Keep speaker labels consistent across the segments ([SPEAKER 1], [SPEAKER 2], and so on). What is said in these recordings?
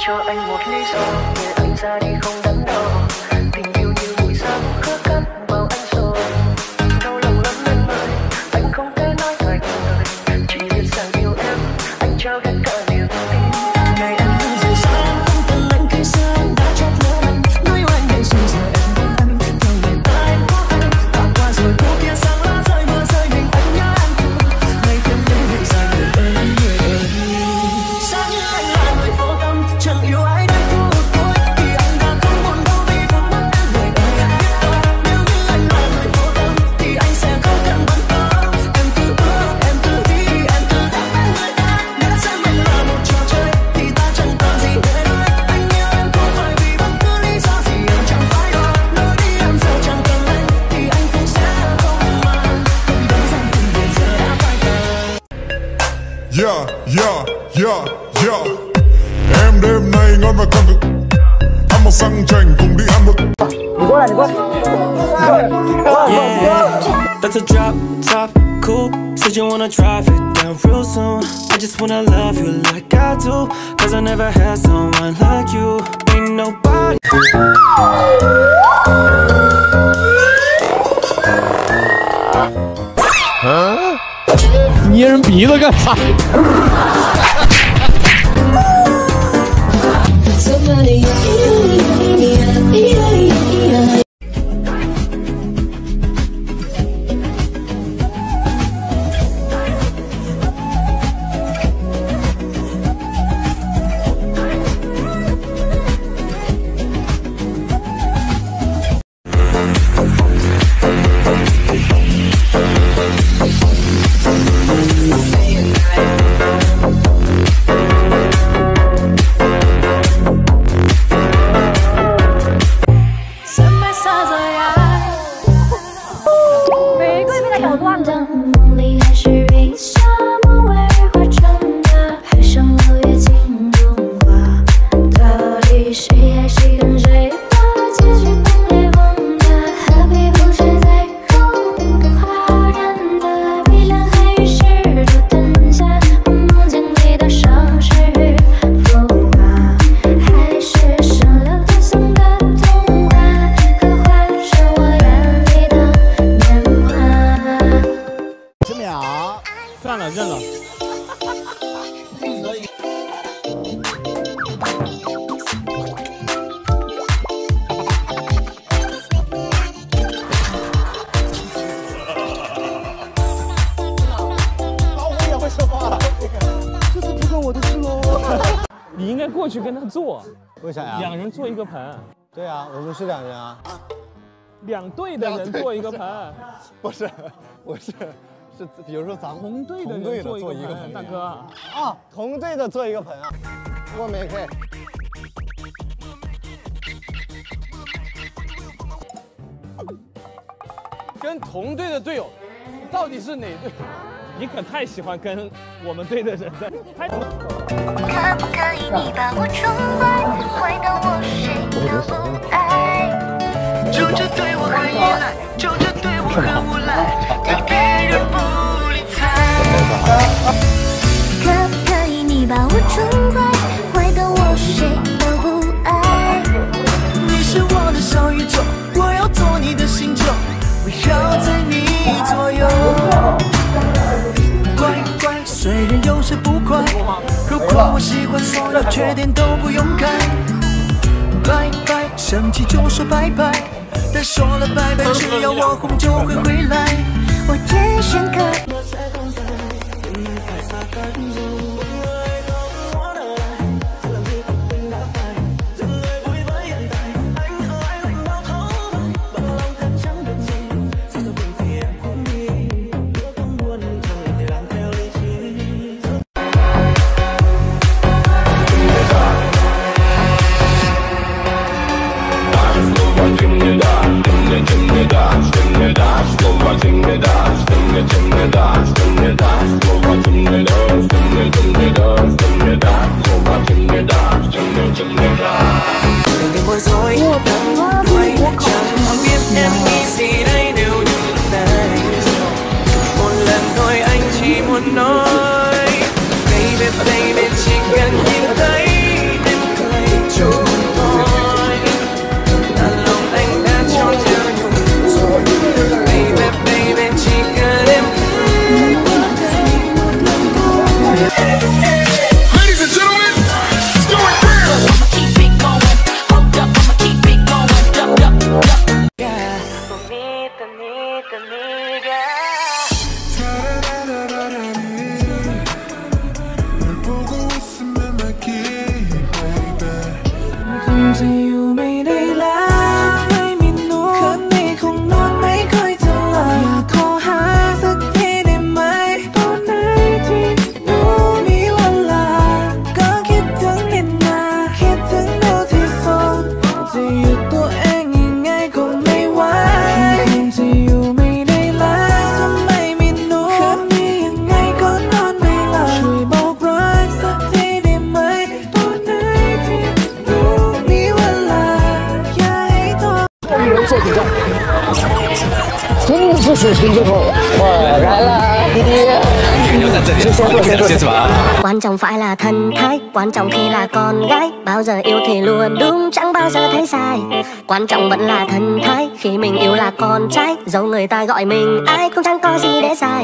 [SPEAKER 1] cho anh một lý do để anh ra đi không đắn đo. Tình yêu như buổi sáng khứa cắt vào anh rồi, đau lòng lắm em ơi, anh không thể nói thành lời. Chỉ biết rằng yêu em, anh trao hết cả niềm tin. Ngày em đi rời xa em không cần anh khi xưa anh đã chót lỡ anh, nói anh ngày xưa giờ em không anh theo người ta em có anh. Đã qua rồi cô kia sáng lá rơi mưa rơi mình anh nhớ em thương. Ngày thêm đêm ngày dài người ơi người ơi. Sao như anh là người vô tâm chẳng yêu ai đến phút cuối thì anh đã không buồn đâu vì vẫn mất em người ơi em biết đâu. Nếu như anh là người vô tâm thì anh sẽ không cần bận tâm. Em cứ bước em cứ đi em cứ đáp ứng người ta. Nếu xem mình là một trò chơi thì ta chẳng còn gì để nói. Anh yêu em không phải vì bất cứ lý do gì em chẳng phải lo. Nói đi em giờ chẳng cần anh thì anh cũng sẽ không mang. Không đơn giản tình bây giờ đã phai tàn.
[SPEAKER 2] Yeah, yeah, yeah, yeah. Em đêm nay ngon và căng thực, ăn một xăng chành cùng đi ăn một.
[SPEAKER 3] Yeah, that's a drop top cool. Said you wanna drive it down real soon. I just wanna love you like I do, cause I never had someone like you. Ain't nobody.
[SPEAKER 4] 捏人鼻子干啥？ 算了，认了。
[SPEAKER 5] 我也会说话，这是不关我的事喽。
[SPEAKER 4] 你应该过去跟他做，
[SPEAKER 5] 为啥呀？
[SPEAKER 4] 两人做一个盆。
[SPEAKER 5] 对啊，我们是两人啊。
[SPEAKER 4] 两队的人做一个盆。
[SPEAKER 5] 不是，是，比如说咱们
[SPEAKER 4] 同队的人做一个盆，大哥。
[SPEAKER 5] 啊，同队的做一个盆啊，我们也可以。
[SPEAKER 6] 跟同队的队友，到底是哪队？
[SPEAKER 4] 你可太喜欢跟我们队的人在拍。
[SPEAKER 7] 可不可以你把我宠坏，坏到我谁都不爱？就这对我很依赖，就这对我很无赖，对别人不理睬。可不可以你把我宠坏，坏到我谁都不爱？你是我的小宇宙，我要做你的星球，围绕在你左右。乖乖，虽然有些不快，如果我喜欢，所有缺点都不用改。拜拜，生气就说拜拜，但说了拜拜，只要我红就会回来。我天生可。
[SPEAKER 2] Dance,
[SPEAKER 8] 先是吧。
[SPEAKER 9] Quan trọng phải là thần thái, quan trọng khi là con gái. Bao giờ yêu thì luôn đúng, chẳng bao giờ thấy sai. Quan trọng vẫn là thần thái, khi mình yêu là con trai. Dẫu người ta gọi mình ai cũng chẳng có gì để sai.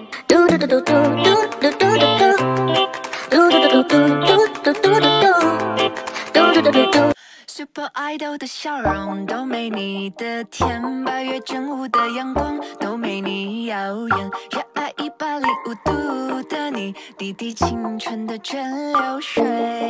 [SPEAKER 10] Super Idol 的笑容都没你的甜，8月正午的阳光都没你耀眼，热爱105度的你，滴滴青春的蒸馏水。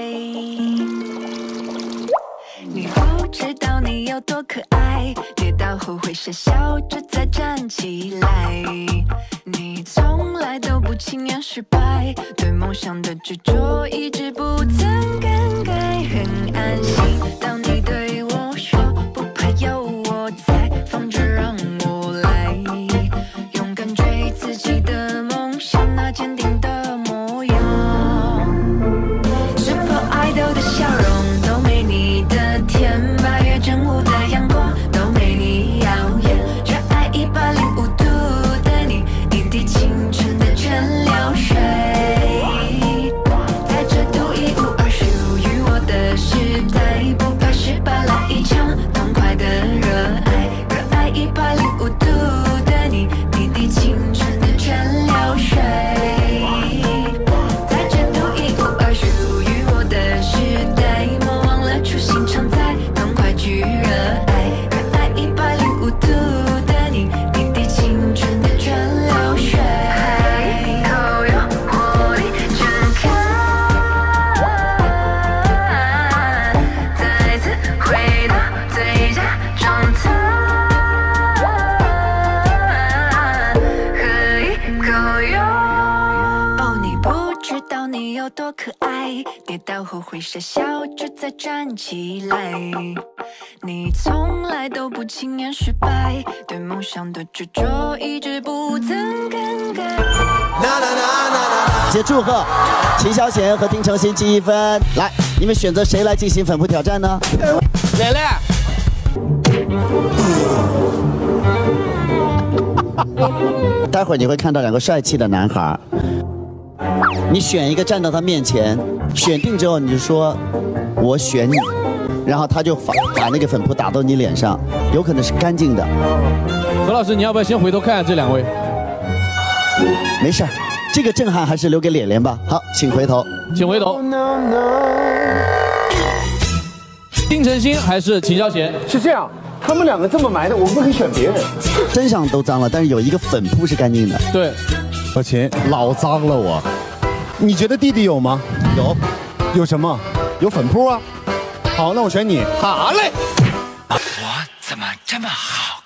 [SPEAKER 10] 你不知道你有多可爱，跌倒后会傻笑着再站起来。你从来都不轻言失败，对梦想的执着一直不曾更改，很安心。当你对我说不怕有我在，放着让我来，勇敢追自己的梦想，那坚定的模样。Super Idol 的笑容都没你的甜，8月正午的阳光都没你耀眼，热爱105度的你，滴滴青春的蒸馏水，在这独一无二属于我的时代，不怕失败，来一场痛快的热爱，热爱105度的你，滴滴青春的蒸馏水，在这独一无二属于我的时代，莫忘了初心常在，痛快去热爱，热爱105度的你，滴滴青春的蒸馏水，一口有活力睁开，再次回到最佳状态，喝一口有。哦，你不知道你有多可爱，跌倒后会傻笑着再站起来。你从来都不轻言失败，对梦想的执着一直不曾更改。
[SPEAKER 11] 且祝贺秦霄贤和丁程鑫积1分。来，你们选择谁来进行粉扑挑战呢？
[SPEAKER 6] 蕾蕾。
[SPEAKER 11] 待会儿你会看到2个帅气的男孩，你选一个站到他面前，选定之后你就说“我选你”，然后他就把那个粉扑打到你脸上，有可能是干净的。
[SPEAKER 6] 何老师，你要不要先回头看这2位？
[SPEAKER 11] 没事儿，这个震撼还是留给脸脸吧。好，请回头，
[SPEAKER 6] 请回头。丁程鑫还是秦霄贤？
[SPEAKER 5] 是这样，他们2个这么埋的，我们不可以选别人。
[SPEAKER 11] 身上都脏了，但是有一个粉扑是干净的。
[SPEAKER 6] 对，
[SPEAKER 12] 老秦老脏了我。你觉得弟弟有吗？有，有什么？有粉扑啊。好，那我选你。好嘞。
[SPEAKER 10] 我怎么这么好？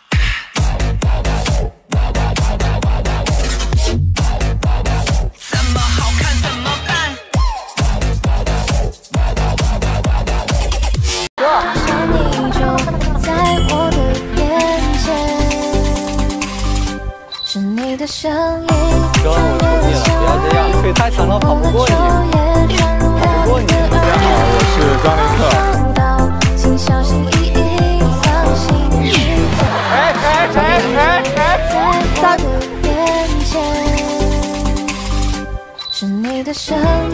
[SPEAKER 10] 怎么好看怎么办？
[SPEAKER 9] 像你就在我的眼前，是你的声音，
[SPEAKER 4] 哥，我同意了，不要这样，腿太长了，跑不过你。跑不过你。大家好，我是张凌克。
[SPEAKER 9] 是你的声音。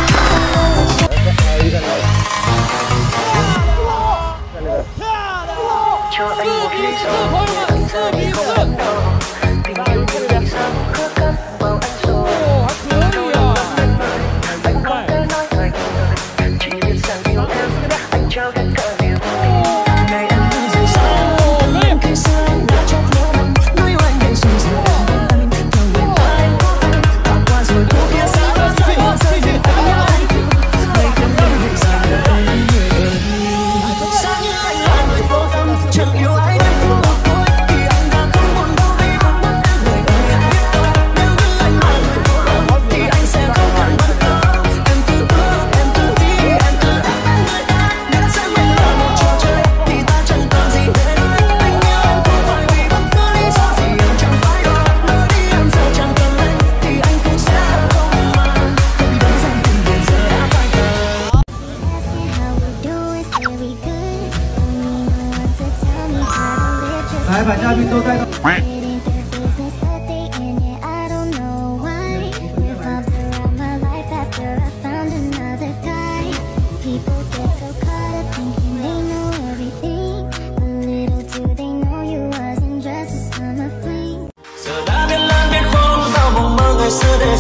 [SPEAKER 13] 来，把嘉宾都带到。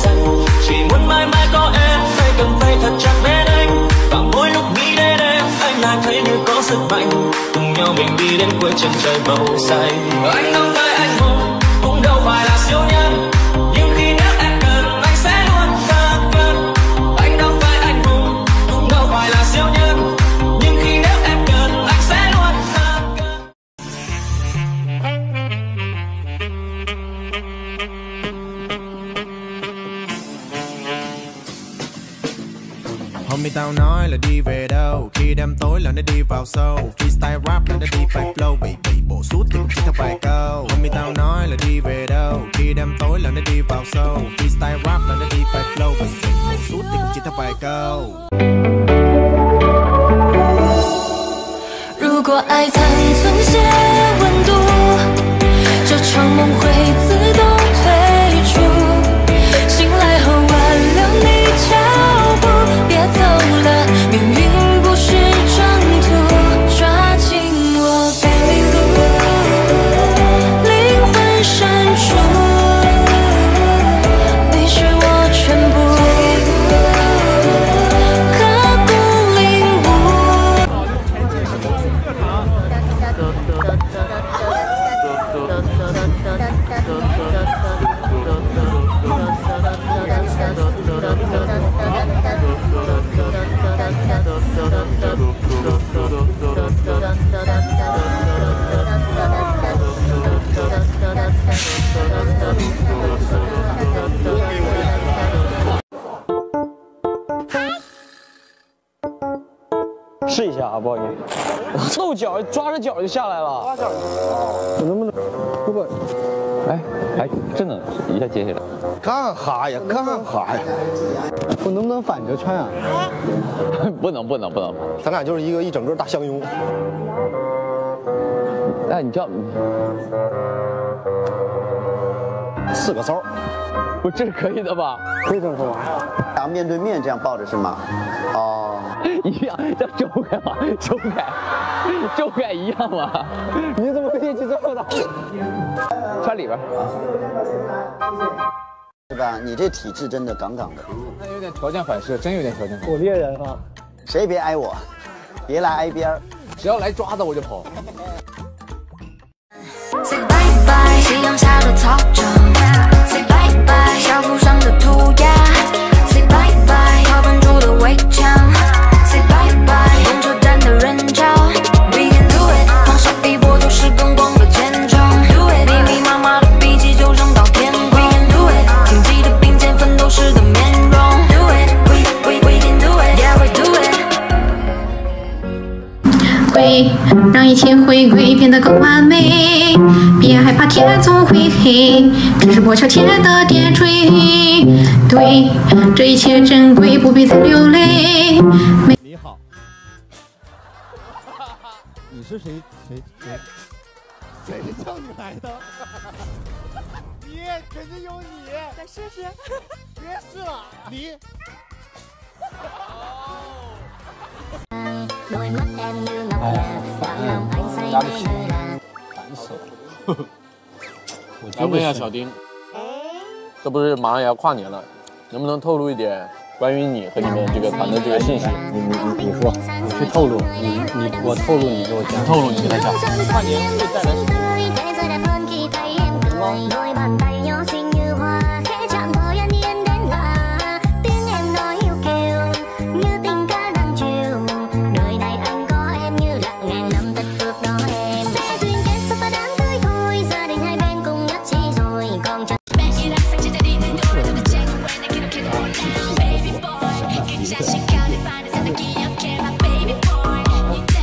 [SPEAKER 3] xanh. Chỉ muốn mãi mãi có em, tay cầm tay thật chặt bên anh. Và mỗi lúc nghĩ đến em, anh lại thấy như có sức mạnh. Cùng nhau mình đi đến cuối chân trời màu xanh. Anh đâu phải anh hùng, cũng đâu phải là siêu nhân. Nhưng khi nếu em cần, anh sẽ luôn thật gần. Anh đâu phải anh hùng, cũng đâu phải là siêu nhân. Nhưng khi nếu em cần, anh sẽ luôn thật gần.
[SPEAKER 8] Homie tao nói là đi về đâu, khi đêm tối là nó đi vào sâu. Freestyle rap là nó đi phải flow, baby bộ suốt thì cũng chỉ theo vài câu. Homie tao nói là đi về đâu, khi đêm tối là nó đi vào sâu. Freestyle rap là nó đi phải flow, baby bộ suốt thì cũng chỉ theo vài câu.
[SPEAKER 10] 如果爱残存些温度，这场梦会自动退出。醒来后挽留你脚步，别走了，命运不是征途，抓紧我 baby blue， 灵魂深处，你是我全部，刻骨领悟。
[SPEAKER 6] 试一下啊，不好意思，露脚抓着脚就下来了。抓脚，我能不能？如果，
[SPEAKER 4] 哎，真的，一下接起来。
[SPEAKER 12] 干哈呀？干哈呀？
[SPEAKER 5] 我能不能反着穿啊？
[SPEAKER 4] 不能。
[SPEAKER 12] 咱俩就是一整个大相拥。
[SPEAKER 4] 哎，你知道
[SPEAKER 12] 4个骚，
[SPEAKER 4] 不，这是可以的吧？
[SPEAKER 5] 可以这么说吧？
[SPEAKER 11] 然后面对面这样抱着是吗？哦，
[SPEAKER 4] 一样，这周开嘛，周开一样嘛。
[SPEAKER 5] 你怎么会练起这么大？
[SPEAKER 4] 穿里边。
[SPEAKER 11] 是吧？你这体质真的杠杠的。
[SPEAKER 4] 那有点条件反射，真有点条件反射。
[SPEAKER 5] 我猎人啊！
[SPEAKER 11] 谁别挨我，别来挨边儿，
[SPEAKER 4] 只要来抓的我就跑。
[SPEAKER 10] Say bye bye， 夕阳下的操场。Say bye bye， 校服上的涂鸦。Say bye bye， 课本处的围墙。Say bye bye， 公车站的人潮。We can do it， 放手一搏就是更广的前程。Do it， 密密麻麻的笔记就扔到天空。We can do it， 荆棘的并肩奋斗时的面容。Do it，we can do it，yeah we do it。
[SPEAKER 14] 会让一切回归变得更完美，别害怕天总会黑，只是破晓前的点缀。对，这一切珍贵，不必再流泪。
[SPEAKER 12] 你好，你是谁叫你来的？你肯定有你，再试试，别试了，你。
[SPEAKER 9] đôi mắt em như ngọc ngà phạm lòng anh say mê ngàn
[SPEAKER 4] 烦死了！来问一下小丁，这不是马上也要跨年了，能不能透露一点关于你和你们这个团的这个信息？
[SPEAKER 5] 你说，我去透露，我透露，你给我讲。
[SPEAKER 4] 透露，你给他讲。跨年会带来什么？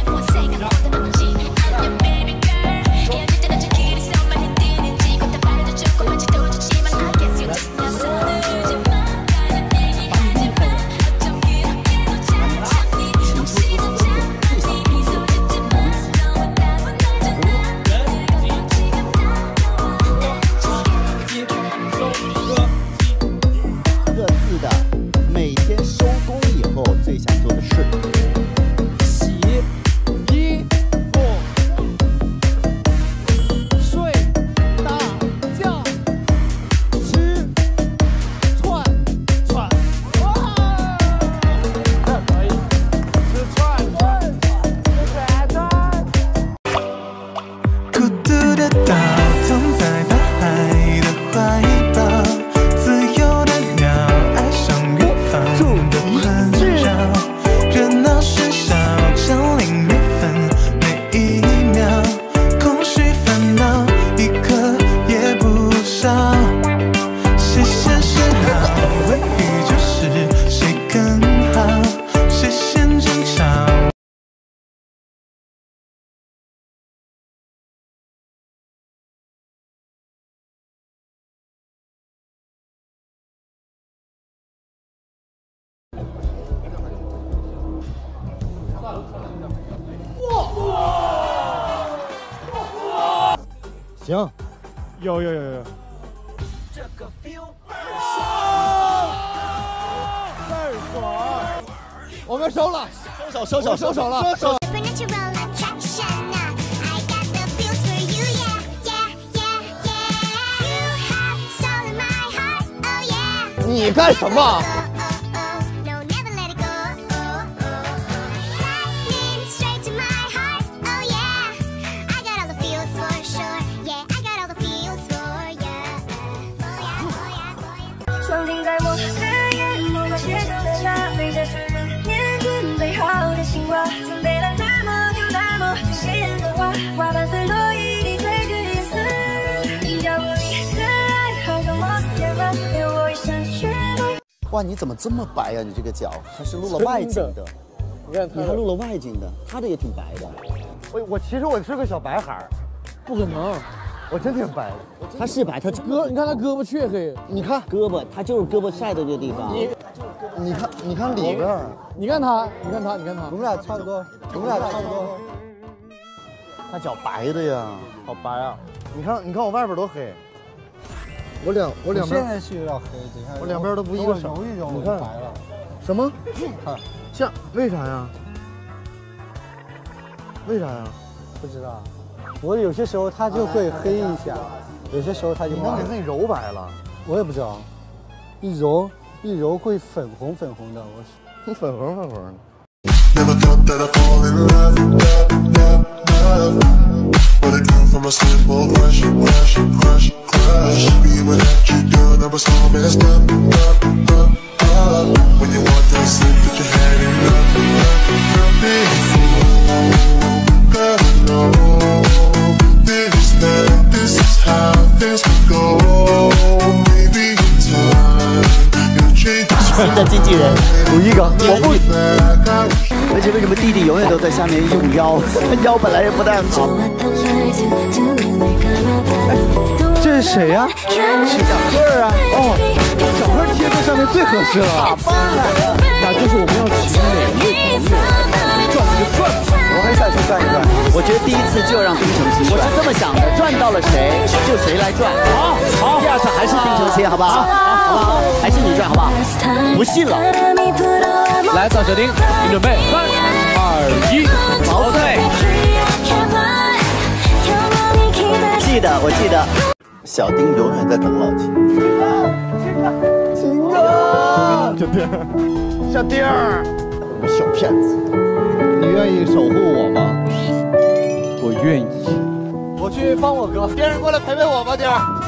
[SPEAKER 10] Baby girl, yeah,
[SPEAKER 12] 行，有。我们收了，收手了。你干什么？
[SPEAKER 1] 双停在我的眼眸，把写成的茶杯在岁月年准备好的情话，准备了那么就那么鲜艳的花，花瓣随落一地褪去颜色，一角落里的爱好像莫斯野花，留我一身血脉。
[SPEAKER 11] 哇，你怎么这么白啊？你这个脚还是录了外景的，你还录了外景的，他的也挺白的。
[SPEAKER 12] 我其实我是个小白孩儿，
[SPEAKER 6] 不可能。
[SPEAKER 12] 我真挺白的，
[SPEAKER 11] 他是白，他
[SPEAKER 6] 你看他胳膊黢黑，
[SPEAKER 11] 你看胳膊，他就是胳膊晒的这个地方。你看里边，
[SPEAKER 6] 你看他，
[SPEAKER 12] 我们俩差不多，
[SPEAKER 11] 他脚白的呀，
[SPEAKER 12] 好白啊！你看我外边多黑，我两边
[SPEAKER 5] 现在是有点黑，等一下
[SPEAKER 12] 我两边都不一个色，
[SPEAKER 5] 揉一揉，
[SPEAKER 12] 你看
[SPEAKER 5] 白了。
[SPEAKER 12] 什么？
[SPEAKER 5] 看，
[SPEAKER 12] 像为啥呀？为啥呀？
[SPEAKER 5] 不知道。我有些时候它就会黑一下，有些时候它就。
[SPEAKER 12] 你能给自己揉白了？
[SPEAKER 5] 我也不知道，一揉会粉红的。
[SPEAKER 12] 你粉红的。
[SPEAKER 2] Never thought that I'd fall in love. But it come from a simple crush. Be without you, girl, I was so messed up. When you want that slip that you had enough. Girl, no. This is how things would go. Maybe in time you'll change.
[SPEAKER 11] 新的经纪人
[SPEAKER 12] 有一个，我不。
[SPEAKER 11] 而且为什么弟弟永远都在下面用腰？腰本来也不太好。
[SPEAKER 12] 这是谁呀？是小贺啊！哦，小贺贴在上面最合适了。
[SPEAKER 11] 棒啊！
[SPEAKER 6] 那就是我们要请哪位朋友转就转。
[SPEAKER 11] 我很想去转一转。我觉得第一次就让丁程鑫转，我是这么想的，转到了谁就谁来转。好，第二次还是丁程鑫，好不好？好不好？还是你转，好不好？不信了。
[SPEAKER 4] 来，赵小丁，你准备，3、2、1，
[SPEAKER 11] 毛队。我记得，小丁永远在等老秦。秦哥，
[SPEAKER 12] 小丁儿，
[SPEAKER 11] 你个小骗子，
[SPEAKER 12] 你愿意守护我吗？
[SPEAKER 6] 我愿意。
[SPEAKER 12] 我去帮我哥，丁儿过来陪陪我吧，丁儿。